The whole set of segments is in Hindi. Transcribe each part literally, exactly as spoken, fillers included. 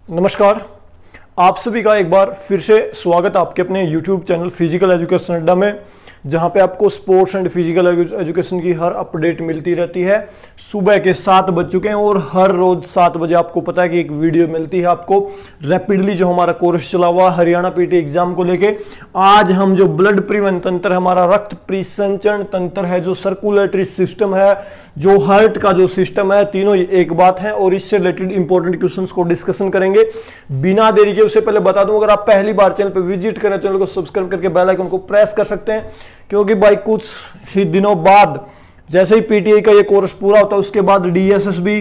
नमस्कार, आप सभी का एक बार फिर से स्वागत है आपके अपने YouTube चैनल फिजिकल एजुकेशन अड्डा में, जहां पे आपको स्पोर्ट्स एंड फिजिकल एजुकेशन की हर अपडेट मिलती रहती है। सुबह के सात बज चुके हैं और हर रोज सात बजे आपको पता है कि एक वीडियो मिलती है आपको रैपिडली, जो हमारा कोर्स चला हुआ हरियाणा पीटी एग्जाम को लेके। आज हम जो ब्लड परिवहन तंत्र, हमारा रक्त परिसंचरण तंत्र है, जो सर्कुलेटरी सिस्टम है, जो हार्ट का जो सिस्टम है, तीनों एक बात है और इससे रिलेटेड इंपॉर्टेंट क्वेश्चंस को डिस्कशन करेंगे बिना देरी के। उससे पहले बता दूं, अगर आप पहली बार चैनल पर विजिट करें, चैनल को सब्सक्राइब करके बेल आइकन को प्रेस कर सकते हैं, क्योंकि भाई कुछ ही दिनों बाद जैसे ही पीटीआई का ये कोर्स पूरा होता है उसके बाद डीएसएसबी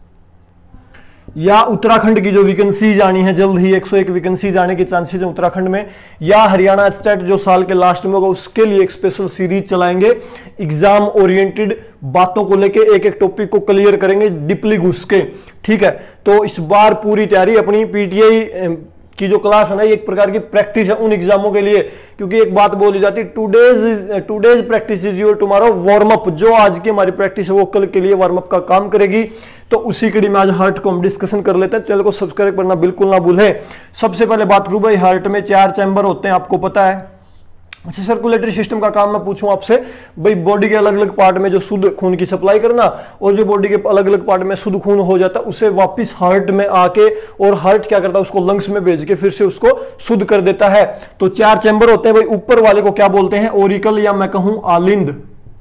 या उत्तराखंड की जो वैकेंसीज आनी है, जल्द ही एक सौ एक वैकेंसीज आने के चांसेस हैं उत्तराखंड में, या हरियाणा स्टेट जो साल के लास्ट में होगा, उसके लिए एक स्पेशल सीरीज चलाएंगे। एग्जाम ओरिएंटेड बातों को लेके एक एक टॉपिक को क्लियर करेंगे डीपली घुस के, ठीक है। तो इस बार पूरी तैयारी अपनी पीटीआई की जो क्लास है ना, ये एक प्रकार की प्रैक्टिस है उन एग्जामों के लिए, क्योंकि एक बात बोली जाती है, today's today's practice is your tomorrow warm up. जो आज की हमारी प्रैक्टिस है वो कल के लिए वार्म अप का काम करेगी। तो उसी कड़ी में आज हार्ट को हम डिस्कशन कर लेते हैं। चैनल को सब्सक्राइब करना बिल्कुल ना भूलें। सबसे पहले बात करूं भाई, हार्ट में चार चैम्बर होते हैं, आपको पता है। अच्छा, सर्कुलेटरी सिस्टम का काम मैं पूछूं आपसे, भाई बॉडी के अलग अलग पार्ट में जो शुद्ध खून की सप्लाई करना, और जो बॉडी के अलग अलग पार्ट में शुद्ध खून हो जाता है उसे वापस हार्ट में आके, और हार्ट क्या करता है उसको लंग्स में भेज के फिर से उसको शुद्ध कर देता है। तो चार चैम्बर होते हैं भाई। ऊपर वाले को क्या बोलते हैं? ओरिकल, या मैं कहूं आलिंद,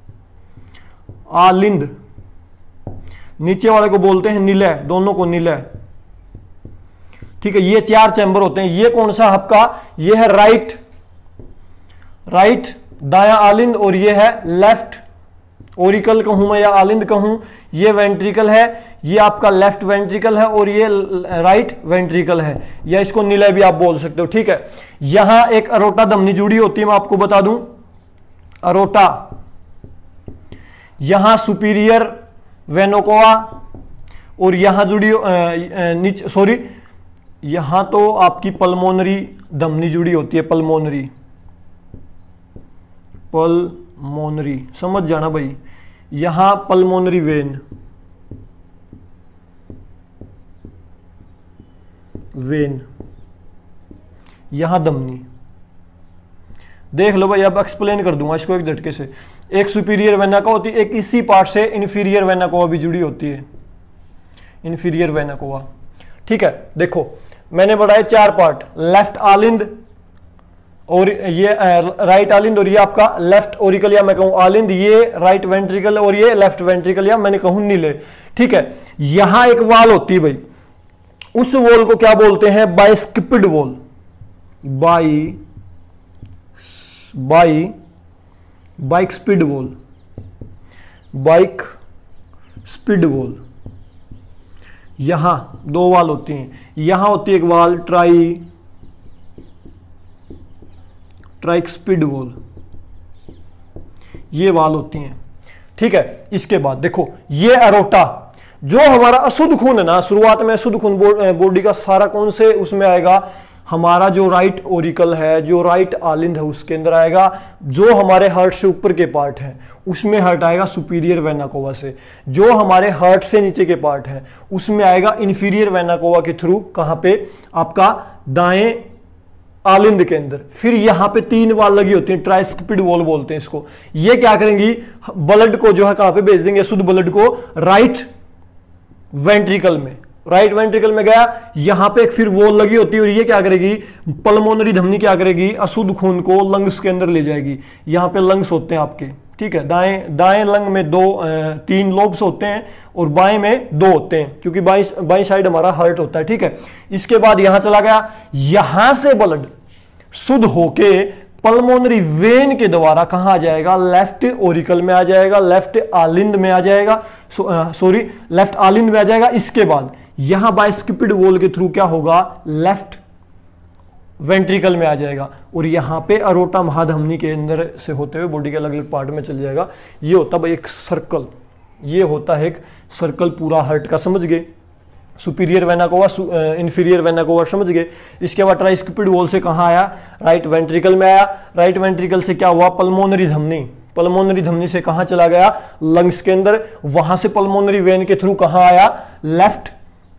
आलिंद। नीचे वाले को बोलते हैं निलय, दोनों को निलय, ठीक है। ये चार चैम्बर होते हैं। ये कौन सा आपका? ये है राइट राइट दाया आलिंद, और ये है लेफ्ट ओरिकल कहूं मैं या आलिंद कहूं। ये वेंट्रिकल है, ये आपका लेफ्ट वेंट्रिकल है, और ये राइट वेंट्रिकल है, या इसको निलय भी आप बोल सकते हो, ठीक है। यहां एक अरोटा धमनी जुड़ी होती है, मैं आपको बता दूं, अरोटा। यहां सुपीरियर वेनोकोआ, और यहां जुड़ी नीचे सॉरी यहां तो आपकी पल्मोनरी धमनी जुड़ी होती है, पल्मोनरी पल्मोनरी समझ जाना भाई। यहां पल्मोनरी वेन, वेन, यहां धमनी। देख लो भाई, अब एक्सप्लेन कर दूंगा इसको एक झटके से। एक सुपीरियर वेना का होती है, एक इसी पार्ट से इन्फीरियर वेना कोवा भी जुड़ी होती है, इन्फीरियर वेना कोवा, ठीक है। देखो मैंने बढ़ाए चार पार्ट, लेफ्ट आलिंद, और ये राइट आलिंद, और ये आपका लेफ्ट ओरिकल, या मैं कहूं आलिंद, ये राइट वेंट्रिकल, और ये लेफ्ट वेंट्रिकल, या मैंने कहूं नीले, ठीक है। यहां एक वॉल होती है भाई, उस वॉल को क्या बोलते हैं? Bicuspid wall, bi bi bicuspid wall, bicuspid wall. यहां दो वाल होती हैं। यहां होती है एक वाल ट्राई ट्राइस्पिड वॉल, ये वाल होती हैं, ठीक है। इसके बाद देखो, ये अरोटा, जो हमारा अशुद्ध खून है ना, शुरुआत में अशुद्ध खून बॉडी का सारा कौन से उसमें आएगा? हमारा जो राइट ओरिकल है, जो राइट आलिंद है, उसके अंदर आएगा। जो हमारे हार्ट से ऊपर के पार्ट है उसमें हार्ट आएगा सुपीरियर वेना कोवा से। जो हमारे हार्ट से नीचे के पार्ट है उसमें आएगा इंफीरियर वेना कोवा के थ्रू। कहां पे? आपका दाएं आलिंद के अंदर। फिर यहां पे तीन वाल लगी होती है, ट्राइस्किपिड वॉल बोलते हैं इसको। ये क्या करेंगी? ब्लड को जो है कहां पे भेज देंगे? शुद्ध ब्लड को राइट वेंट्रिकल में, राइट वेंट्रिकल में गया। यहां पे एक फिर वॉल लगी होती है, और ये क्या करेगी? पल्मोनरी धमनी क्या करेगी? अशुद्ध खून को लंग्स के अंदर ले जाएगी। यहां पे लंग्स होते हैं आपके, ठीक है। दाएं दाएं लंग में दो तीन लोब्स होते हैं, और बाएं में दो होते हैं, क्योंकि बाएं बाएं साइड हमारा हार्ट होता है, ठीक है। इसके बाद यहां चला गया, यहां से ब्लड शुद्ध होके पल्मोनरी वेन के द्वारा कहां आ जाएगा? लेफ्ट ओरिकल में आ जाएगा, लेफ्ट आलिंद में आ जाएगा, सॉरी लेफ्ट आलिंद में आ जाएगा। इसके बाद यहां बाइस्किपिड वॉल के थ्रू क्या होगा? लेफ्ट वेंट्रिकल में आ जाएगा, और यहां पे अरोटा महाधमनी के अंदर से होते हुए बॉडी के अलग अलग पार्ट में चल जाएगा। ये होता है एक सर्कल, ये होता है एक सर्कल पूरा हार्ट का, समझ गए। Superior vena cava, inferior vena cava, समझ गए। इसके बाद ट्राइस्किपिड वॉल से कहां आया? राइट वेंट्रिकल में आया। राइट वेंट्रिकल से क्या हुआ? पल्मोनरी धमनी, पल्मोनरी धमनी से कहां चला गया? लंग्स के अंदर। वहां से पल्मोनरी वेन के थ्रू कहां आया? लेफ्ट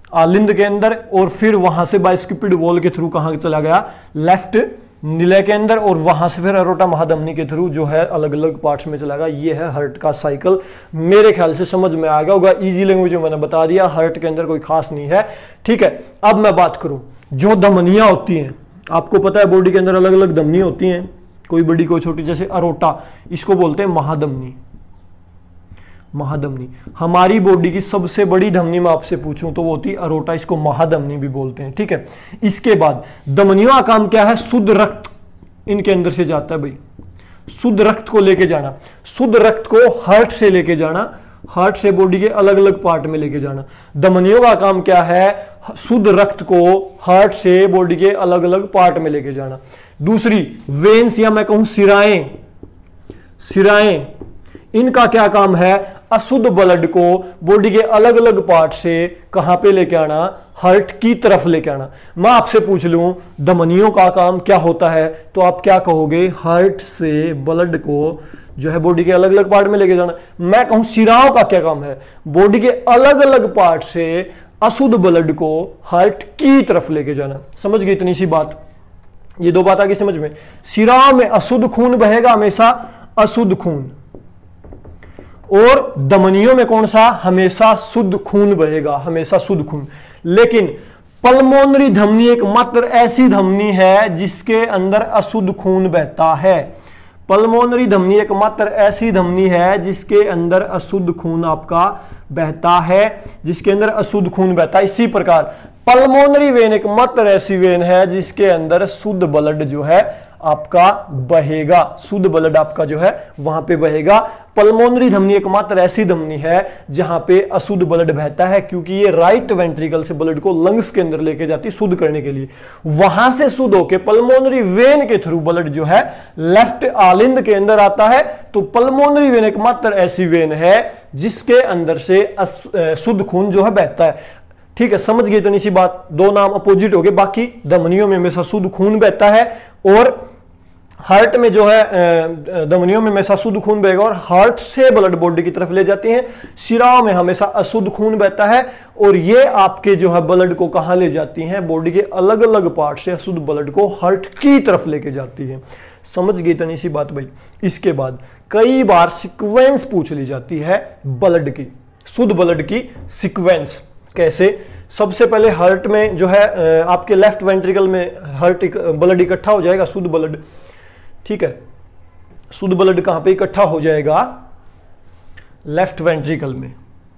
आलिंद के अंदर, और फिर वहां से बाइस्क्यूपिड वॉल के थ्रू कहां चला गया, लेफ्ट निलय के अंदर, और वहां से फिर अरोटा महाधमनी के थ्रू जो है अलग अलग पार्ट्स में चला गया। ये है हार्ट का साइकिल। मेरे ख्याल से समझ में आ गया होगा, इजी लैंग्वेज में मैंने बता दिया, हार्ट के अंदर कोई खास नहीं है। ठीक है, अब मैं बात करूं जो धमनियां होती हैं, आपको पता है बॉडी के अंदर अलग अलग धमनी होती हैं, कोई बड़ी कोई छोटी, जैसे अरोटा, इसको बोलते हैं महाधमनी। महाधमनी हमारी बॉडी की सबसे बड़ी धमनी मैं आपसे पूछूं तो वो होती है अरोटा, इसको महाधमनी भी बोलते हैं। ठीक है, इसके बाद धमनियों का काम क्या है, शुद्ध रक्त इनके अंदर से जाता है भाई, शुद्ध रक्त को लेके जाना, शुद्ध रक्त को हार्ट से लेके जाना, हार्ट से बॉडी के अलग अलग पार्ट में लेके जाना। धमनियों का काम क्या है, शुद्ध रक्त को हार्ट से बॉडी के अलग अलग पार्ट में लेके जाना। दूसरी वेन्स या मैं कहूं सिराएं, सिराएं इनका क्या काम है, अशुद्ध ब्लड को बॉडी के अलग अलग पार्ट से कहां पे लेके आना, हार्ट की तरफ लेके आना। मैं आपसे पूछ लूं धमनियों का काम क्या होता है, तो आप क्या कहोगे, हार्ट से ब्लड को जो है बॉडी के अलग अलग पार्ट में लेके जाना। मैं कहूं सिराओं का क्या काम है, बॉडी के अलग अलग पार्ट से अशुद्ध ब्लड को हार्ट की तरफ लेके जाना। समझ गए इतनी सी बात, ये दो बात आगे समझ में। सिराओं में अशुद्ध खून बहेगा हमेशा, अशुद्ध खून, और धमनियों में कौन सा, हमेशा शुद्ध खून बहेगा, हमेशा शुद्ध खून। लेकिन पल्मोनरी धमनी एक मात्र ऐसी धमनी है जिसके अंदर अशुद्ध खून बहता है। पल्मोनरी धमनी एक मात्र ऐसी धमनी है जिसके अंदर अशुद्ध खून आपका बहता है, जिसके अंदर अशुद्ध खून बहता है। इसी प्रकार पल्मोनरी वेन एक मात्र ऐसी वेन है जिसके अंदर शुद्ध ब्लड जो है आपका बहेगा, शुद्ध ब्लड आपका जो है वहां पे बहेगा। पल्मोनरी धमनी एकमात्र ऐसी धमनी है जहां पे अशुद्ध ब्लड बहता है, क्योंकि ये राइट वेंट्रिकल से ब्लड को लंग्स के अंदर लेके जाती है शुद्ध करने के लिए। वहां से शुद्ध होके पल्मोनरी वेन के थ्रू ब्लड जो है लेफ्ट आलिंद के अंदर आता है। तो पल्मोनरी वेन एकमात्र ऐसी वेन है जिसके अंदर से शुद्ध खून जो है बहता है। ठीक है, समझ गए इतनी सी बात, दो नाम अपोजिट हो गए। बाकी धमनियों में हमेशा शुद्ध खून बहता है, और हार्ट में जो है धमनियों में हमेशा शुद्ध खून बहेगा, और हार्ट से ब्लड बॉडी की तरफ ले जाती हैं। सिराओं में हमेशा अशुद्ध खून बहता है, और ये आपके जो है ब्लड को कहां ले जाती हैं, बॉडी के अलग अलग पार्ट से अशुद्ध ब्लड को हार्ट की तरफ लेके जाती है। समझ गई इतनी सी बात भाई। इसके बाद कई बार सीक्वेंस पूछ ली जाती है ब्लड की, शुद्ध ब्लड की सीक्वेंस। कैसे, सबसे पहले हार्ट में जो है आपके लेफ्ट वेंट्रिकल में हार्ट ब्लड इकट्ठा हो जाएगा, शुद्ध ब्लड। ठीक है, शुद्ध ब्लड कहां पे इकट्ठा हो जाएगा, लेफ्ट वेंट्रिकल में।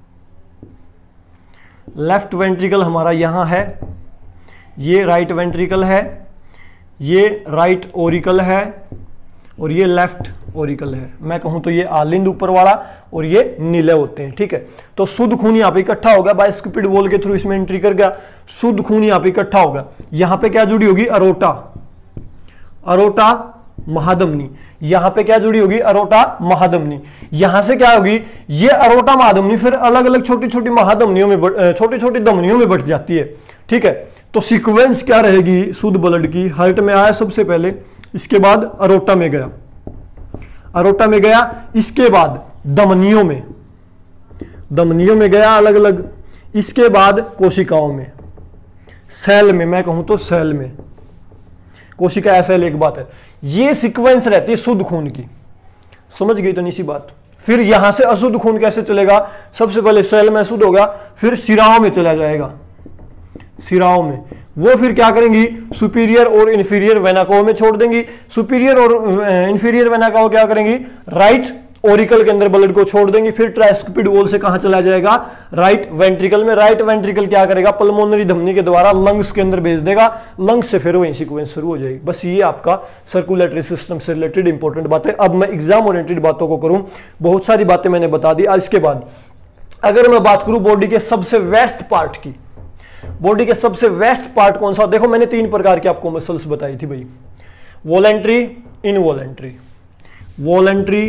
लेफ्ट वेंट्रिकल हमारा यहां है, ये राइट वेंट्रिकल है, ये राइट ओरिकल है, और ये लेफ्ट ओरिकल है। मैं कहूं तो ये आलिंद ऊपर वाला और ये नीले होते हैं। ठीक है, तो शुद्ध खून यहां पे इकट्ठा होगा, बाइस्क्यूपिड वॉल के थ्रू इसमें एंट्री कर गया, शुद्ध खून यहां पे इकट्ठा होगा। यहां पे क्या जुड़ी होगी, अरोटा, अरोटा महाधमनी। यहां पे क्या जुड़ी होगी, अरोटा महाधमनी। यहां से क्या होगी, ये अरोटा महाधमनी फिर अलग अलग छोटी छोटी महाधमनियों में, छोटी छोटी धमनियों में बट जाती है। ठीक है, तो सीक्वेंस क्या रहेगी शुद्ध ब्लड की, हार्ट में आया सबसे पहले, इसके बाद अरोटा में गया, अरोटा में गया, इसके बाद धमनियों में, धमनियों में गया अलग अलग, इसके बाद कोशिकाओं में, सेल में, मैं कहूं तो सेल में, कोशिका ऐसा एक बात है। ये सीक्वेंस रहती है शुद्ध खून की। समझ गई इतनी सी बात। फिर यहां से अशुद्ध खून कैसे चलेगा, सबसे पहले सेल में अशुद्ध होगा, फिर सिराओं में चला जाएगा, सिराओं में वो फिर क्या करेंगी, सुपीरियर और इंफीरियर वेना कावा में छोड़ देंगी। सुपीरियर और इंफीरियर वेना कावा क्या करेंगी, राइट ओरिकल के अंदर ब्लड को छोड़ देंगी। फिर ट्राइस्कुपिड वॉल से कहां चला जाएगा, राइट वेंट्रिकल में। राइट वेंट्रिकल क्या करेगा, पल्मोनरी धमनी के द्वारा लंग्स के अंदर भेज देगा, लंग्स से फिर वही सीक्वेंस शुरू हो जाएगी। बस ये आपका सर्कुलेटरी सिस्टम से रिलेटेड इंपॉर्टेंट बात है। अब मैं एग्जाम ओरिएंटेड बातों को करूं, बहुत सारी बातें मैंने बता दी। इसके बाद अगर मैं बात करूं बॉडी के सबसे वेस्ट पार्ट की, बॉडी के सबसे वेस्ट पार्ट कौन सा, देखो मैंने तीन प्रकार की आपको मसल्स बताई थी भाई, वॉलेंट्री, इनवॉलेंट्री, वॉलेंट्री,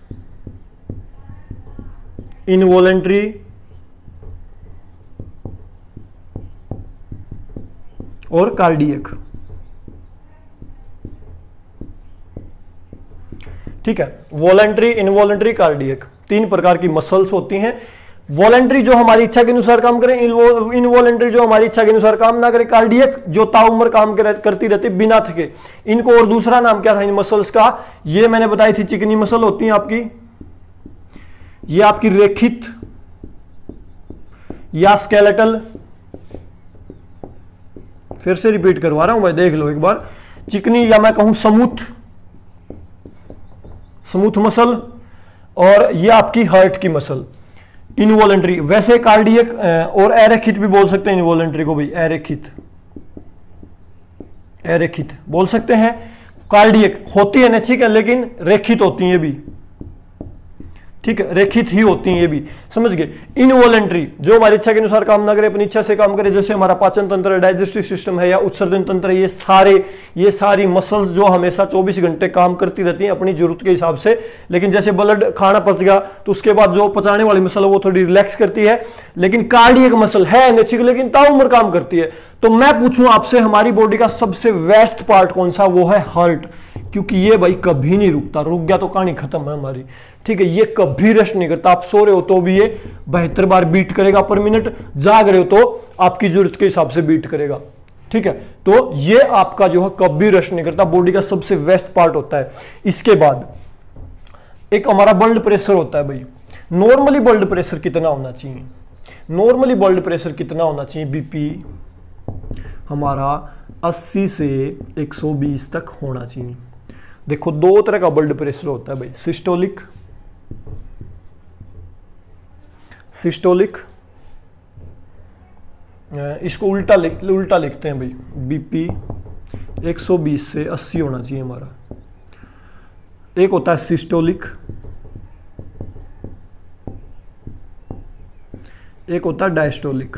इनवॉलेंट्री और कार्डियक। ठीक है, वॉलेंट्री, इनवॉलेंट्री, कार्डियक, तीन प्रकार की मसल्स होती हैं। वॉलेंट्री जो हमारी इच्छा के अनुसार काम करें, इनवॉलेंट्री जो हमारी इच्छा के अनुसार काम ना करें, कार्डियक जो ताउम्र काम कर, करती रहती बिना थके इनको। और दूसरा नाम क्या था इन मसल्स का, ये मैंने बताई थी चिकनी मसल होती है आपकी, ये आपकी रेखित या स्केलेटल, फिर से रिपीट करवा रहा हूं भाई, देख लो एक बार, चिकनी या मैं कहूं समूथ स्मूथ मसल, और ये आपकी हार्ट की मसल इनवॉलेंट्री। वैसे कार्डियक और एरेखित भी बोल सकते हैं इनवॉलेंट्री को भाई, एरेखित एरेखित बोल सकते हैं। कार्डियक होती है ठीक है, लेकिन रेखित होती है भी, ठीक है, रेखित ही होती हैं ये भी, समझ गए। इनवॉलेंट्री जो हमारी इच्छा के अनुसार काम ना करे, अपनी इच्छा से काम करे, जैसे हमारा पाचन तंत्र, डाइजेस्टिव सिस्टम है या उत्सर्जन तंत्र, ये सारे ये सारी मसल्स जो हमेशा चौबीस घंटे काम करती रहती हैं अपनी जरूरत के हिसाब से। लेकिन जैसे ब्लड खाना पच गया तो उसके बाद जो पचाने वाली मसल है वो थोड़ी रिलैक्स करती है, लेकिन कार्डियक मसल है नेचुरल लेकिन ताउम्र काम करती है। तो मैं पूछूं आपसे हमारी बॉडी का सबसे वेस्ट पार्ट कौन सा, वो है हार्ट, क्योंकि ये भाई कभी नहीं रुकता, रुक गया तो कहानी खत्म है हमारी, ठीक है। ये कभी रेस्ट नहीं करता, आप सो रहे हो तो भी ये बहत्तर बार बीट करेगा पर मिनट, जाग रहे हो तो आपकी जरूरत के हिसाब से बीट करेगा, ठीक है। तो ये आपका जो है कभी रेस्ट नहीं करता, बॉडी का सबसे वेस्ट पार्ट होता है। इसके बाद एक हमारा ब्लड प्रेशर होता है भाई। नॉर्मली ब्लड प्रेशर कितना होना चाहिए, नॉर्मली ब्लड प्रेशर कितना होना चाहिए, बीपी हमारा अस्सी से एक सौ बीस तक होना चाहिए। देखो दो तरह का ब्लड प्रेशर होता है भाई, सिस्टोलिक सिस्टोलिक इसको उल्टा लिख उल्टा लिखते हैं भाई, बीपी एक सौ बीस से अस्सी होना चाहिए हमारा। एक होता है सिस्टोलिक, एक होता है डायस्टोलिक।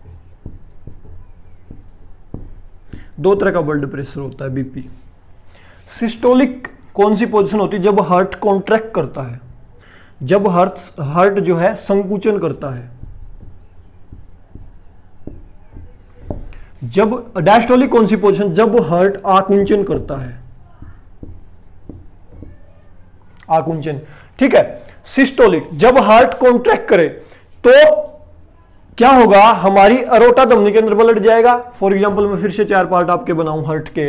दो तरह का ब्लड प्रेशर होता है बीपी। सिस्टोलिक कौन सी पोजीशन होती है, जब हार्ट कॉन्ट्रैक्ट करता है, जब हार्ट हार्ट जो है संकुचन करता है। जब डायस्टोलिक कौन सी पोजीशन, जब हार्ट आकुंचन करता है, आकुंचन, ठीक है। सिस्टोलिक जब हार्ट कॉन्ट्रैक्ट करे तो क्या होगा, हमारी अरोटा धमनी के अंदर ब्लड जाएगा। फॉर एग्जांपल मैं फिर से चार पार्ट आपके बनाऊं हार्ट के,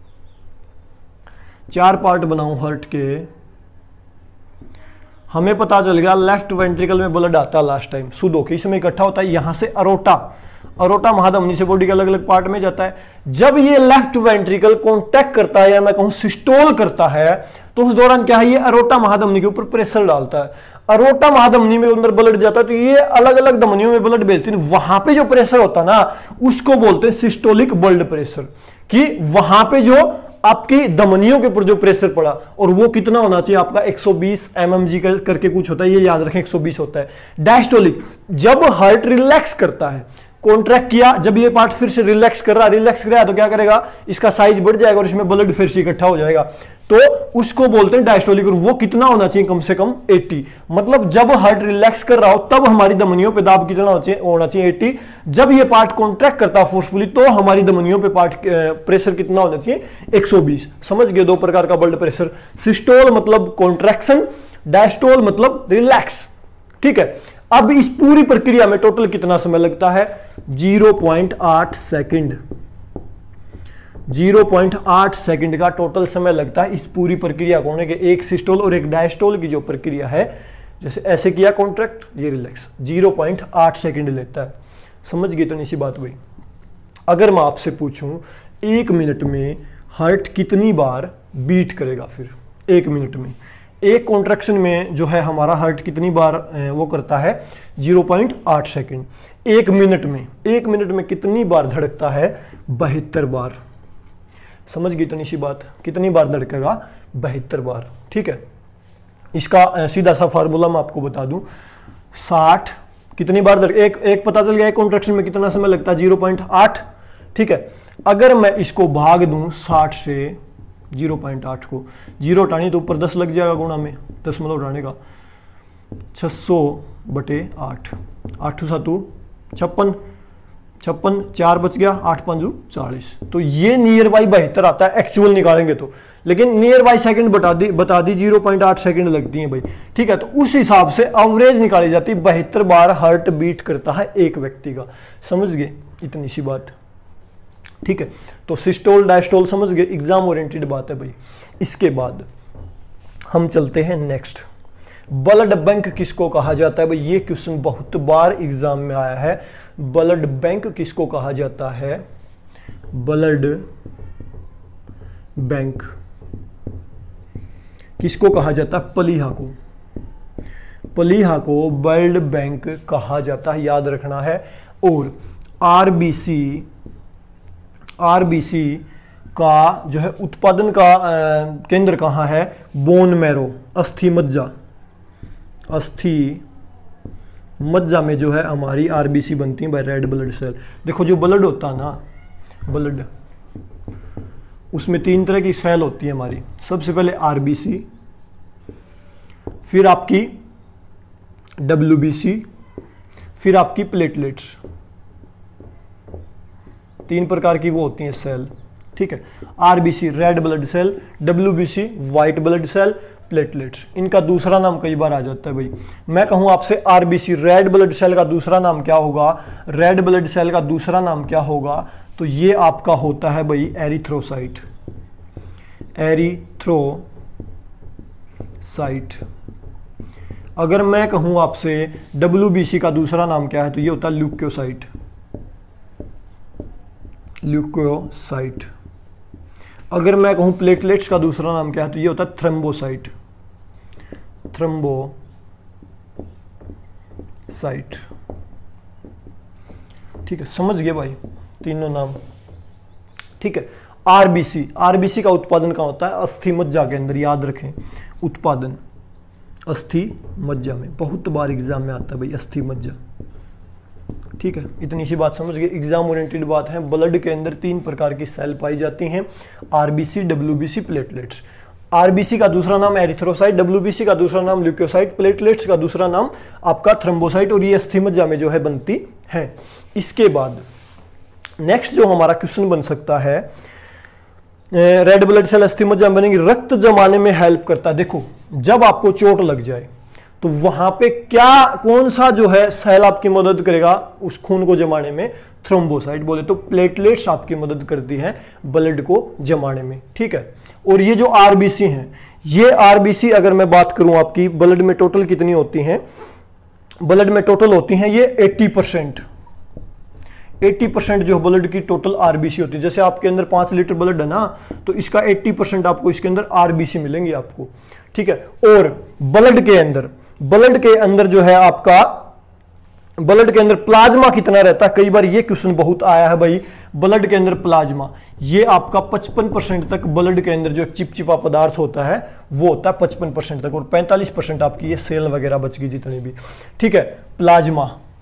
चार पार्ट बनाऊं हार्ट के, हमें पता चल गया लेफ्ट वेंट्रिकल में ब्लड आता है लास्ट टाइम शुद्ध होकर, इसमें इकट्ठा होता है, यहां से अरोटा, अरोटा महाधमनी से बॉडी के अलग अलग पार्ट में जाता है। जब ये लेफ्ट वेंट्रिकल कॉन्टैक्ट करता है या मैं कहूं सिस्टोल करता है तो उस दौरान क्या है, ये अरोटा महाधमनी के ऊपर प्रेशर डालता है। अरोटा महाधमनी में अंदर ब्लड जाता है तो ये अलग अलग धमनियों में ब्लड भेजती है, वहां पे जो प्रेशर होता है ना उसको बोलते हैं सिस्टोलिक ब्लड प्रेशर, कि वहां पे जो आपकी धमनियों के ऊपर जो प्रेशर पड़ा, और वो कितना होना चाहिए आपका एक सौ बीस एमएमजी करके कुछ होता है, ये याद रखें एक सौ बीस होता है। डायस्टोलिक जब हार्ट रिलैक्स करता है, कॉन्ट्रैक्ट किया, जब ये पार्ट फिर से रिलैक्स कर रहा है, रिलैक्स कर रहा है तो क्या करेगा, इसका साइज बढ़ जाएगा और इसमें ब्लड फिर से इकट्ठा हो जाएगा, तो उसको बोलते हैं डायस्टोलिक। और वो कितना होना चाहिए, कम से कम अस्सी, मतलब जब हार्ट रिलैक्स कर रहा हो तब हमारी धमनियों पे दाब कितना होना चाहिए, अस्सी। जब ये पार्ट कॉन्ट्रैक्ट करता है फोर्सफुली तो हमारी धमनियों पे पार्ट प्रेशर कितना होना चाहिए, एक सौ बीस। समझ गए, दो प्रकार का ब्लड प्रेशर, सिस्टोल मतलब कॉन्ट्रैक्शन, डायस्टोल मतलब रिलैक्स, ठीक है। अब इस पूरी प्रक्रिया में टोटल कितना समय लगता है, ज़ीरो पॉइंट आठ सेकंड, ज़ीरो पॉइंट आठ सेकंड का टोटल समय लगता है इस पूरी प्रक्रिया को होने के। एक सिस्टोल और एक डायस्टोल की जो प्रक्रिया है, जैसे ऐसे किया कॉन्ट्रैक्ट, ये रिलैक्स, ज़ीरो पॉइंट आठ सेकंड लेता है। समझ गए तो नहीं सी बात भाई। अगर मैं आपसे पूछूं एक मिनट में हार्ट कितनी बार बीट करेगा, फिर एक मिनट में एक कॉन्ट्रैक्शन में जो है हमारा हार्ट कितनी बार वो करता है, ज़ीरो पॉइंट आठ सेकंड। एक मिनट में एक मिनट में कितनी बार धड़कता है, बहत्तर बार। समझ गई इतनी सी बात, कितनी बार धड़केगा, बहत्तर बार, ठीक है। इसका सीधा सा फार्मूला मैं आपको बता दूं, साठ कितनी बार धड़के, एक एक पता चल गया एक कॉन्ट्रैक्शन में कितना समय लगता है, ज़ीरो पॉइंट आठ, ठीक है। अगर मैं इसको भाग दूं साठ से, ज़ीरो पॉइंट आठ को जीरो हटानी तो ऊपर दस लग जाएगा, गुणा में दशमलव हटाने का, छह सौ बटे आठ, आठ सातु छप्पन, छप्पन, चार बच गया, आठ पंजू चालीस। तो ये नियर बाई बहत्तर आता है एक्चुअल निकालेंगे तो, लेकिन नियर बाई सेकंड बता दी बता दी जीरो पॉइंट आठ सेकंड लगती है भाई, ठीक है। तो उस हिसाब से एवरेज निकाली जाती है, बहत्तर बार हार्ट बीट करता है एक व्यक्ति का। समझ गए इतनी सी बात, ठीक है। तो सिस्टोल डायस्टोल समझ गए, एग्जाम ओरिएंटेड बात है भाई। इसके बाद हम चलते हैं नेक्स्ट, ब्लड बैंक किसको कहा जाता है भाई। ये क्वेश्चन बहुत बार एग्जाम में आया है। ब्लड बैंक किसको कहा जाता है, ब्लड बैंक किसको कहा जाता है, प्लीहा को, प्लीहा को ब्लड बैंक कहा जाता है, याद रखना है। और आरबीसी, आरबीसी का जो है उत्पादन का केंद्र कहाँ है, बोन मैरो, अस्थि मज्जा, अस्थि मज्जा में जो है हमारी आरबीसी बनती है बाय रेड ब्लड सेल। देखो जो ब्लड होता है ना, ब्लड, उसमें तीन तरह की सेल होती है हमारी। सबसे पहले आरबीसी, फिर आपकी डब्ल्यूबीसी, फिर आपकी प्लेटलेट्स। तीन प्रकार की वो होती हैं सेल, ठीक है। RBC red blood cell, WBC white blood cell, platelets. इनका दूसरा नाम कई बार आ जाता है भाई। मैं कहूं आपसे आरबीसी रेड ब्लड सेल का दूसरा नाम क्या होगा, रेड ब्लड सेल का दूसरा नाम क्या होगा, तो ये आपका होता है भाई एरिथ्रोसाइट, एरिथ्रोसाइट। अगर मैं कहूं आपसे डब्ल्यूबीसी का दूसरा नाम क्या है, तो ये होता है ल्यूकोसाइट, ल्यूकोसाइट। अगर मैं कहूं प्लेटलेट्स का दूसरा नाम क्या है, तो ये होता है थ्रोम्बोसाइट, थ्रोम्बोसाइट, ठीक है। समझ गए भाई तीनों नाम, ठीक है। आरबीसी, आरबीसी का उत्पादन कहाँ होता है, अस्थि मज्जा के अंदर, याद रखें उत्पादन अस्थि मज्जा में, बहुत बार एग्जाम में आता है भाई अस्थि मज्जा, ठीक है। इतनी सी बात समझ गए, एग्जाम ओरिएंटेड बात है। ब्लड के अंदर तीन प्रकार की सेल पाई जाती हैं, आरबीसी, डब्ल्यूबीसी, प्लेटलेट्स। आरबीसी का दूसरा नाम एरिथ्रोसाइट, डब्ल्यूबीसी का दूसरा नाम ल्यूकोसाइट, प्लेटलेट्स का दूसरा नाम आपका थ्रोम्बोसाइट, और ये अस्थि मज्जा में जो है बनती है। इसके बाद नेक्स्ट जो हमारा क्वेश्चन बन सकता है, रेड ब्लड सेल अस्थि मज्जा बनेंगी, रक्त जमाने में हेल्प करता है। देखो जब आपको चोट लग जाए तो वहां पे क्या, कौन सा जो है सेल आपकी मदद करेगा उस खून को जमाने में, थ्रोम्बोसाइट। बोले तो प्लेटलेट्स आपकी मदद करती हैं ब्लड को जमाने में, ठीक है। और ये जो आरबीसी हैं, ये आरबीसी अगर मैं बात करूं आपकी ब्लड में टोटल कितनी होती हैं, ब्लड में टोटल होती हैं ये अस्सी परसेंट, अस्सी परसेंट जो ब्लड की टोटल आरबीसी होती है। जैसे आपके अंदर पांच लीटर ब्लड है ना, तो इसका अस्सी परसेंट आपको इसके अंदर आरबीसी मिलेंगी आपको, ठीक है। और ब्लड के अंदर, ब्लड के अंदर जो है आपका, ब्लड के अंदर प्लाज्मा कितना रहता है, कई बार ये क्वेश्चन बहुत आया है भाई। ब्लड के अंदर प्लाज्मा, ये आपका पचपन परसेंट तक ब्लड के अंदर जो चिपचिपा पदार्थ होता है वो होता है पचपन परसेंट तक, और पैंतालीस परसेंट आपकी ये सेल वगैरह बच गई जितनी भी, ठीक है, प्लाज्मा।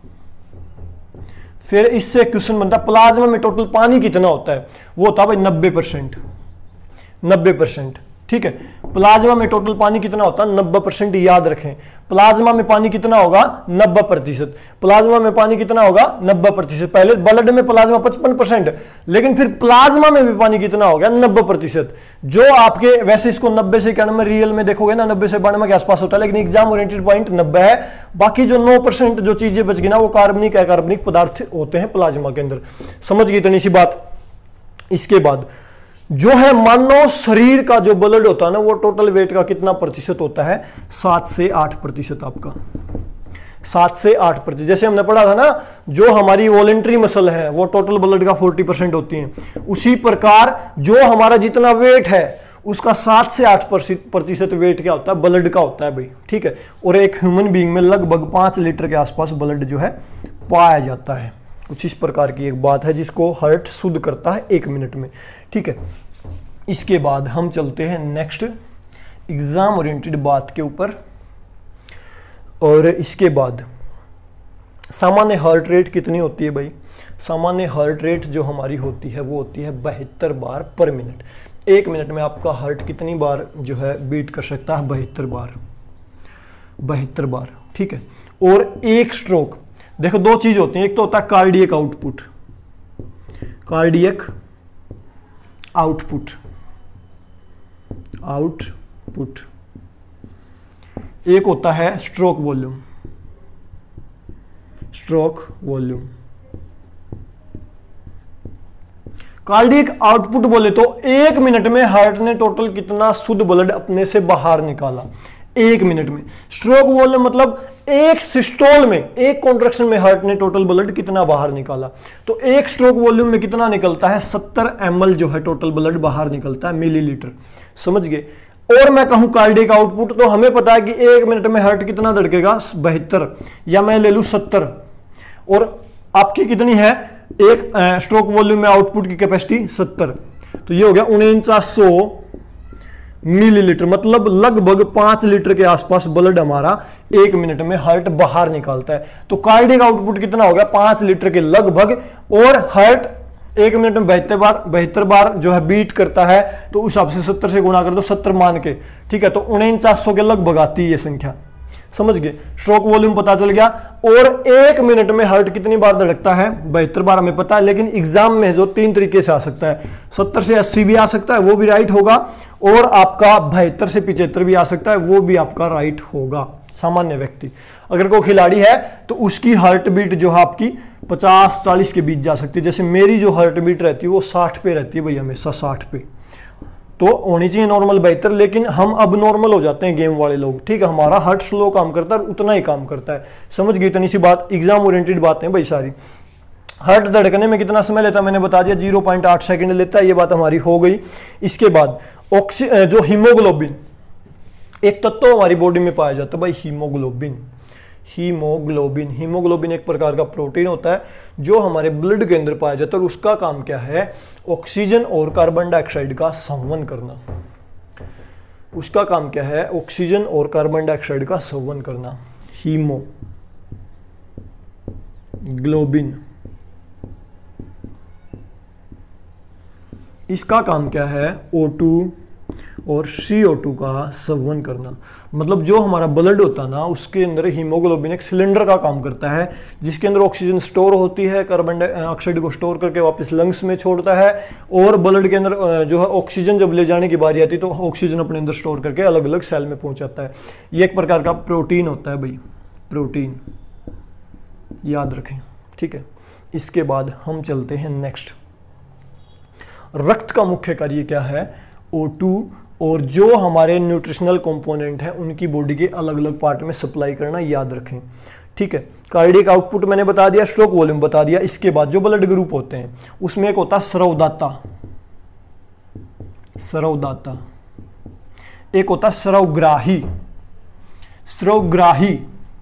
फिर इससे क्वेश्चन बनता है प्लाज्मा में टोटल पानी कितना होता है, वो होता है भाई नब्बे परसेंट, नब्बे परसेंट, ठीक है। प्लाज्मा में टोटल पानी कितना होता है, नब्बे परसेंट, याद रखें। प्लाज्मा में पानी कितना होगा, नब्बे प्रतिशत। प्लाज्मा में पानी कितना होगा, नब्बे प्रतिशत। पहले ब्लड में प्लाज्मा पचपन परसेंट, लेकिन फिर प्लाज्मा में भी पानी कितना हो गया, नब्बे प्रतिशत। जो आपके, वैसे इसको नब्बे से इक्यानवे रियल में देखोगे ना, नब्बे से बानवे के आसपास होता है, लेकिन एग्जाम ओरिएंटेड पॉइंट नब्बे है। बाकी जो नौ परसेंट जो चीजें बच गई ना, वो कार्बनिक अकार्बनिक पदार्थ होते हैं प्लाज्मा के अंदर। समझ गई इतनी सी बात। इसके बाद जो है मानव शरीर का जो ब्लड होता है ना, वो टोटल वेट का कितना प्रतिशत होता है, सात से आठ प्रतिशत आपका, सात से आठ प्रतिशत। जैसे हमने पढ़ा था ना, जो हमारी वॉलेंट्री मसल है वो टोटल ब्लड का चालीस परसेंट होती है, उसी प्रकार जो हमारा जितना वेट है उसका सात से आठ प्रतिशत वेट क्या होता है, ब्लड का होता है भाई, ठीक है। और एक ह्यूमन बीइंग में लगभग पांच लीटर के आसपास ब्लड जो है पाया जाता है। कुछ इस प्रकार की एक बात है जिसको हार्ट शुद्ध करता है एक मिनट में, ठीक है। इसके बाद हम चलते हैं नेक्स्ट एग्जाम ओरिएंटेड बात के ऊपर। और इसके बाद सामान्य हार्ट रेट कितनी होती है भाई, सामान्य हार्ट रेट जो हमारी होती है वो होती है बहत्तर बार पर मिनट। एक मिनट में आपका हार्ट कितनी बार जो है बीट कर सकता है, बहत्तर बार, बहत्तर बार, ठीक है। और एक स्ट्रोक, देखो दो चीज होती है, एक तो होता है cardiac output, cardiac output, output. एक होता है stroke volume, stroke volume. Cardiac output बोले तो एक मिनट में हार्ट ने टोटल कितना शुद्ध ब्लड अपने से बाहर निकाला, एक मिनट में। स्ट्रोक वॉल्यूम मतलब एक सिस्टोल में, एक कॉन्ट्रैक्शन में हार्ट ने टोटल ब्लड कितना बाहर निकाला। तो एक स्ट्रोक वॉल्यूम में कितना निकलता है, सत्तर एम एल जो है टोटल ब्लड बाहर निकलता है, मिलीलीटर, समझ गए। और मैं कहूं कार्डियक आउटपुट, तो हमें पता है कि एक मिनट में हार्ट कितना धड़केगा, बहत्तर, या मैं ले लूं सत्तर, और आपकी कितनी है, एक स्ट्रोक वॉल्यूम में आउटपुट की कैपेसिटी सत्तर, तो ये हो गया उनचास सौ मिलीलीटर, मतलब लगभग पांच लीटर के आसपास ब्लड हमारा एक मिनट में हार्ट बाहर निकालता है। तो कार्डियक आउटपुट कितना हो गया, पांच लीटर के लगभग, और हार्ट एक मिनट में बहत्तर बार बहत्तर बार जो है बीट करता है, तो उस हिसाब से सत्तर से गुणा कर दो, सत्तर मान के, ठीक है, तो उनचास सौ के लगभग आती है ये संख्या, समझ गए। स्ट्रोक वॉल्यूम पता चल गया। और एक मिनट में हार्ट कितनी बार धड़कता है, बहत्तर बार हमें पता है, लेकिन एग्जाम में जो तीन तरीके से आ सकता है, सत्तर से अस्सी भी आ सकता है, वो भी राइट होगा, और आपका बहत्तर से पिछहत्तर भी आ सकता है, वो भी आपका राइट होगा। सामान्य व्यक्ति अगर कोई खिलाड़ी है तो उसकी हार्ट बीट जो है आपकी पचास चालीस के बीच जा सकती है। जैसे मेरी जो हार्ट बीट रहती है वो साठ पे रहती है भाई, हमेशा साठ पे, तो होनी चाहिए नॉर्मल बहत्तर, लेकिन हम अब नॉर्मल हो जाते हैं गेम वाले लोग, ठीक है। हमारा हार्ट स्लो काम करता है, उतना ही काम करता है, समझ गई। इतनी सी बात, एग्जाम ओरिएंटेड बातें भाई सारी। हार्ट धड़कने में कितना समय लेता है मैंने बता दिया, जीरो पॉइंट आठ सेकंड लेता है, ये बात हमारी हो गई। इसके बाद ऑक्सी जो हीमोग्लोबिन, एक तत्व हमारी बॉडी में पाया जाता है भाई, हीमोग्लोबिन। हीमोग्लोबिन हीमोग्लोबिन एक प्रकार का प्रोटीन होता है जो हमारे ब्लड के अंदर पाया जाता है, और उसका काम क्या है, ऑक्सीजन और कार्बन डाइऑक्साइड का संवहन करना। उसका काम क्या है, ऑक्सीजन और कार्बन डाइऑक्साइड का संवहन करना। हीमोग्लोबिन, इसका काम क्या है, ओ टू और सी ओ टू का संवहन करना। मतलब जो हमारा ब्लड होता है ना, उसके अंदर हीमोग्लोबिन एक सिलेंडर का काम करता है, जिसके अंदर ऑक्सीजन स्टोर होती है, कार्बन डाइऑक्साइड को स्टोर करके वापस लंग्स में छोड़ता है, और ब्लड के अंदर जो है ऑक्सीजन जब ले जाने की बारी आती है तो ऑक्सीजन अपने अंदर स्टोर करके अलग अलग सेल में पहुंचाता है। ये एक प्रकार का प्रोटीन होता है भाई, प्रोटीन, याद रखें, ठीक है। इसके बाद हम चलते हैं नेक्स्ट। रक्त का मुख्य कार्य क्या है, ओ टू और जो हमारे न्यूट्रिशनल कंपोनेंट हैं उनकी बॉडी के अलग अलग पार्ट में सप्लाई करना, याद रखें, ठीक है। कार्डियक आउटपुट मैंने बता दिया, स्ट्रोक वॉल्यूम बता दिया। इसके बाद जो ब्लड ग्रुप होते हैं उसमें एक होता है स्रवदाता, स्रवदाता, एक होता है स्रवग्राही, स्रवग्राही,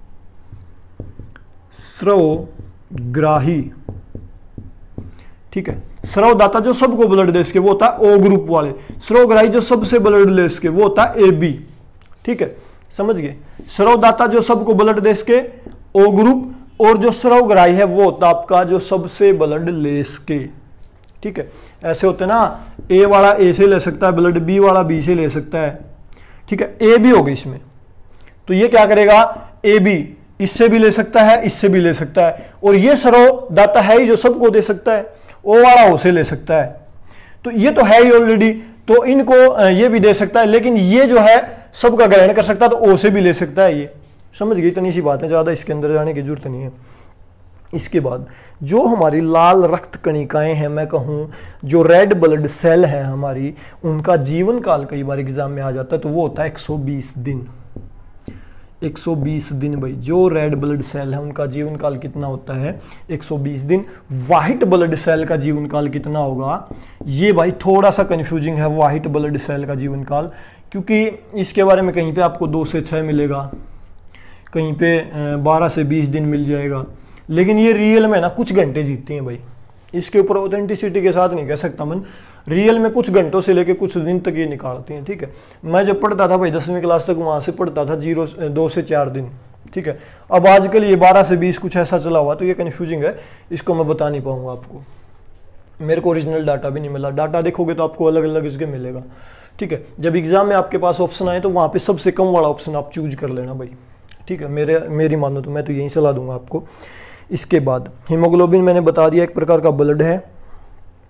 स्रवग्राही, ठीक है। स्रवदाता जो सबको ब्लड दे सके वो होता है ओ ग्रुप वाले, स्रवग्राही जो सबसे ब्लड ले सके वो होता है ए बी, ठीक है, समझ गए। स्रवदाता जो सबको ब्लड दे सके ओ ग्रुप, और जो स्रवग्राही है वो होता है आपका जो सबसे ब्लड ले सके, ठीक है। ऐसे होते ना, ए वाला ए से ले सकता है ब्लड, बी वाला बी से ले सकता है, ठीक है। ए बी हो गई इसमें, तो ये क्या करेगा, ए बी इससे भी ले सकता है, इससे भी ले सकता है, और ये स्रवदाता है ही जो सबको दे सकता है, ओ वाला ओ से ले सकता है, तो ये तो है ही ऑलरेडी, तो इनको ये भी दे सकता है, लेकिन ये जो है सबका ग्रहण कर सकता है, तो ओ से भी ले सकता है, ये समझ गई। इतनी सी बात है, ज़्यादा इसके अंदर जाने की जरूरत नहीं है। इसके बाद जो हमारी लाल रक्त कणिकाएं हैं, मैं कहूँ जो रेड ब्लड सेल है हमारी, उनका जीवन काल कई बार एग्जाम में आ जाता है, तो वो होता है एक सौ बीस दिन, एक सौ बीस दिन भाई। जो रेड ब्लड सेल है उनका जीवन काल कितना होता है, एक सौ बीस दिन। व्हाइट ब्लड सेल का जीवन काल कितना होगा, ये भाई थोड़ा सा कंफ्यूजिंग है, व्हाइट ब्लड सेल का जीवन काल, क्योंकि इसके बारे में कहीं पे आपको दो से छः मिलेगा, कहीं पे बारह से बीस दिन मिल जाएगा, लेकिन ये रियल में ना कुछ घंटे जीतती हैं भाई। इसके ऊपर ऑथेंटिसिटी के साथ नहीं कह सकता मैं, रियल में कुछ घंटों से लेके कुछ दिन तक ये निकालती हैं, ठीक है। मैं जब पढ़ता था भाई दसवीं क्लास तक, वहाँ से पढ़ता था जीरो दो से चार दिन, ठीक है। अब आजकल ये बारह से बीस कुछ ऐसा चला हुआ, तो ये कन्फ्यूजिंग है, इसको मैं बता नहीं पाऊंगा आपको, मेरे को ओरिजिनल डाटा भी नहीं मिला। डाटा देखोगे तो आपको अलग अलग इसके मिलेगा, ठीक है। जब एग्जाम में आपके पास ऑप्शन आए तो वहाँ पे सबसे कम वाला ऑप्शन आप चूज कर लेना भाई, ठीक है। मेरे मेरी मानो तो मैं तो यही सलाह दूंगा आपको। इसके बाद हीमोग्लोबिन मैंने बता दिया एक प्रकार का ब्लड है,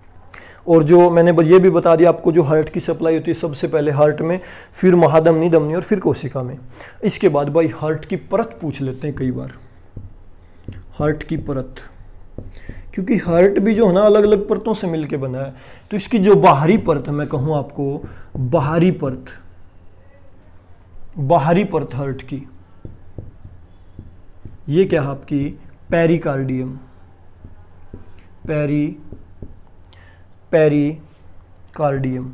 और जो मैंने ये भी बता दिया आपको, जो हार्ट की सप्लाई होती है सबसे पहले हार्ट में, फिर महाधमनी, धमनी और फिर कोशिका में। इसके बाद भाई हार्ट की परत पूछ लेते हैं कई बार, हार्ट की परत, क्योंकि हार्ट भी जो है ना अलग अलग परतों से मिलके बना है। तो इसकी जो बाहरी परत है, मैं कहूँ आपको बाहरी परत, बाहरी परत हार्ट की, ये क्या है आपकी पेरिकार्डियम, पेरी पेरिकार्डियम।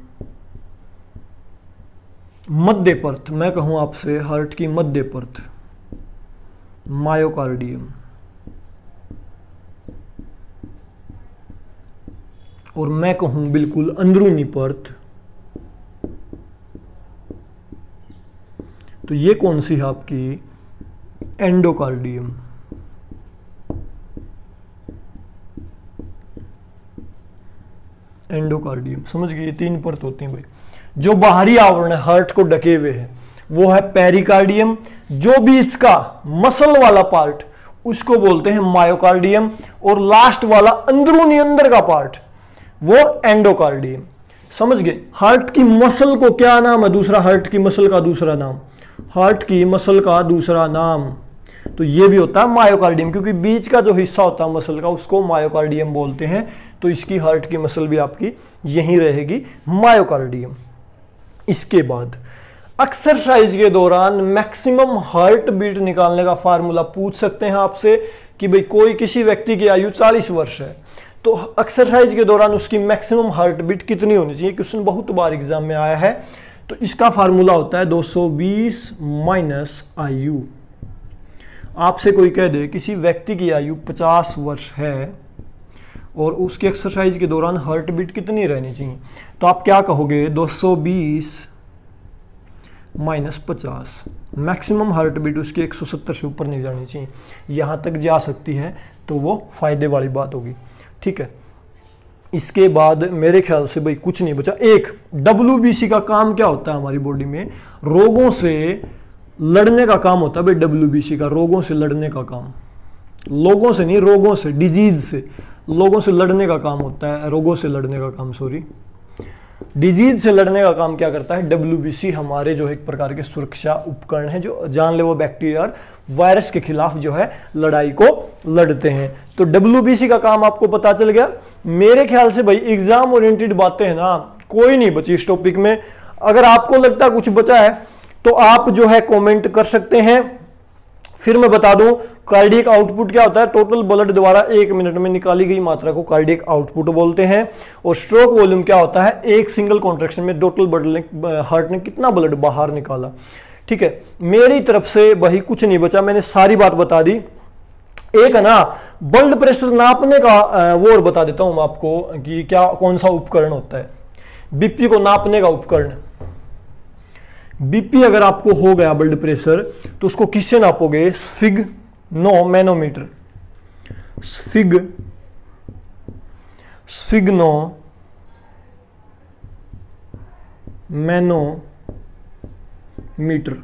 मध्य परत, मैं कहूं आपसे हार्ट की मध्य परत, मायोकार्डियम। और मैं कहूं बिल्कुल अंदरूनी परत, तो ये कौन सी है आपकी एंडोकार्डियम। एंडोकार्डियम, समझ गए, ये तीन परत होती हैं भाई। जो बाहरी आवरण है हार्ट को ढके हुए है वो है पेरिकार्डियम, जो बीच का मसल वाला पार्ट उसको बोलते हैं मायोकार्डियम, और लास्ट वाला अंदरूनी अंदर का पार्ट वो एंडोकार्डियम। समझ गए। हार्ट की मसल को क्या नाम है, दूसरा हार्ट की मसल का दूसरा नाम, हार्ट की मसल का दूसरा नाम, तो ये भी होता है मायोकार्डियम, क्योंकि बीच का जो हिस्सा होता है मसल का उसको मायोकार्डियम बोलते हैं। तो इसकी हार्ट की मसल भी आपकी यहीं रहेगी, मायोकार्डियम। इसके बाद एक्सरसाइज के दौरान मैक्सिमम हार्ट बीट निकालने का फार्मूला पूछ सकते हैं आपसे कि भाई कोई किसी व्यक्ति की आयु चालीस वर्ष है तो एक्सरसाइज के दौरान उसकी मैक्सिमम हार्ट बीट कितनी होनी चाहिए। क्वेश्चन बहुत बार एग्जाम में आया है। तो इसका फार्मूला होता है दो सौ बीस माइनस आयु। आपसे कोई कह दे किसी व्यक्ति की आयु पचास वर्ष है और उसकी एक्सरसाइज के दौरान हार्ट बीट कितनी रहनी चाहिए, तो आप क्या कहोगे, दो सौ बीस माइनस पचास। मैक्सिमम हार्ट बीट उसकी एक सौ सत्तर से ऊपर नहीं जानी चाहिए, यहां तक जा सकती है तो वो फायदे वाली बात होगी। ठीक है। इसके बाद मेरे ख्याल से भाई कुछ नहीं बचा। एक डब्ल्यूबीसी का काम क्या होता है हमारी बॉडी में, रोगों से लड़ने का काम होता है भाई। डब्ल्यूबीसी का रोगों से लड़ने का काम, लोगों से नहीं, रोगों से, डिजीज से, लोगों से लड़ने का काम होता है, रोगों से लड़ने का काम, सॉरी, डिजीज से लड़ने का काम क्या करता है डब्ल्यूबीसी। हमारे जो एक प्रकार के सुरक्षा उपकरण है जो जानलेवा बैक्टीरिया और वायरस के खिलाफ जो है लड़ाई को लड़ते हैं। तो डब्ल्यूबीसी का काम आपको पता चल गया। मेरे ख्याल से भाई एग्जाम ओरिएंटेड बातें हैं ना, कोई नहीं बची इस टॉपिक में। अगर आपको लगता है कुछ बचा है तो आप जो है कमेंट कर सकते हैं। फिर मैं बता दूं कार्डियक आउटपुट क्या होता है, टोटल ब्लड द्वारा एक मिनट में निकाली गई मात्रा को कार्डियक आउटपुट बोलते हैं। और स्ट्रोक वॉल्यूम क्या होता है, एक सिंगल कॉन्ट्रैक्शन में टोटल ब्लड हार्ट ने कितना ब्लड बाहर निकाला। ठीक है, मेरी तरफ से वही कुछ नहीं बचा, मैंने सारी बात बता दी। एक है ना ब्लड प्रेशर नापने का वो और बता देता हूं आपको कि क्या कौन सा उपकरण होता है। बीपी को नापने का उपकरण, बीपी अगर आपको हो गया ब्लड प्रेशर तो उसको किससे नापोगे, sphygmomanometer, sphyg sphygmomanometer,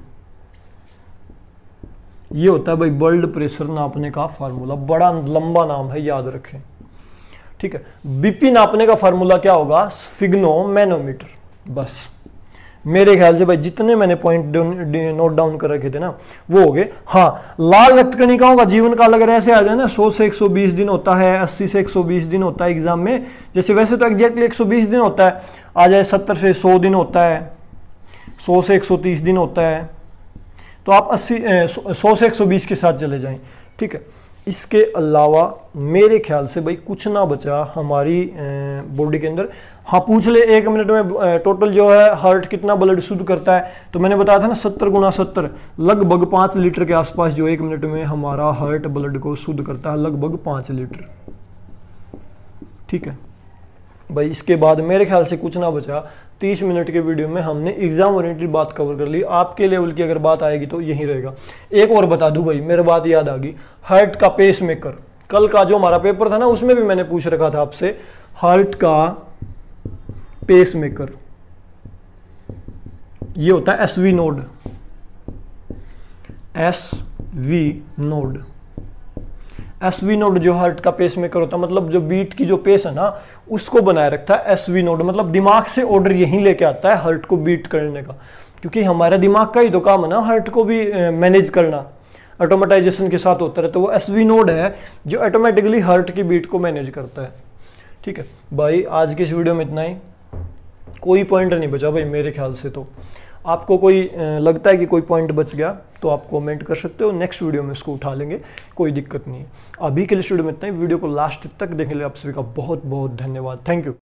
ये होता है भाई ब्लड प्रेशर नापने का फार्मूला। बड़ा लंबा नाम है, याद रखें। ठीक है, बीपी नापने का फार्मूला क्या होगा, स्फिग्नो मैनोमीटर। बस मेरे ख्याल से भाई जितने मैंने पॉइंट नोट डाउन कर रखे थे ना वो हो गए। हाँ, लाल रक्त कणिकाओं का जीवन काल अगर ऐसे आ जाए ना, सौ से एक सौ बीस दिन होता है, अस्सी से एक सौ बीस दिन होता है एग्जाम में, जैसे वैसे तो एग्जैक्टली एक सौ बीस दिन होता है, आ जाए सत्तर से सौ दिन होता है, सौ से एक सौ तीस दिन होता है, तो आप अस्सी सौ से एक सौ बीस के साथ चले जाएं। ठीक है, इसके अलावा मेरे ख्याल से भाई कुछ ना बचा हमारी बॉडी के अंदर। हाँ, पूछ ले एक मिनट में टोटल जो है हार्ट कितना ब्लड शुद्ध करता है, तो मैंने बताया था ना सत्तर गुना सत्तर, लगभग पाँच लीटर के आसपास जो एक मिनट में हमारा हार्ट ब्लड को शुद्ध करता है, लगभग पाँच लीटर। ठीक है भाई, इसके बाद मेरे ख्याल से कुछ ना बचा। तीस मिनट के वीडियो में हमने एग्जाम ओरिएंटेड बात कवर कर ली। आपके लेवल की अगर बात आएगी तो यही रहेगा। एक और बता दूं भाई, मेरे बात याद आ गई, हार्ट का पेस मेकर, कल का जो हमारा पेपर था ना उसमें भी मैंने पूछ रखा था आपसे, हार्ट का पेस मेकर ये होता है S V node, S V node. S V node जो हार्ट का पेस मेकर होता है, मतलब जो बीट की जो पेस है ना उसको बनाए रखता है एस वी नोड, मतलब दिमाग से ऑर्डर यही लेके आता है हार्ट को बीट करने का, क्योंकि हमारे दिमाग का ही तो काम है ना हार्ट को भी मैनेज करना, ऑटोमेटाइजेशन के साथ होता है। तो वो एस वी नोड है जो ऑटोमेटिकली हार्ट की बीट को मैनेज करता है। ठीक है भाई, आज की इस वीडियो में इतना ही, कोई पॉइंट नहीं बचा भाई मेरे ख्याल से। तो आपको कोई लगता है कि कोई पॉइंट बच गया तो आप कमेंट कर सकते हो, नेक्स्ट वीडियो में इसको उठा लेंगे, कोई दिक्कत नहीं है। अभी के लिए वीडियो में इतना ही, वीडियो को लास्ट तक देखने के लिए आप सभी का बहुत बहुत धन्यवाद, थैंक यू।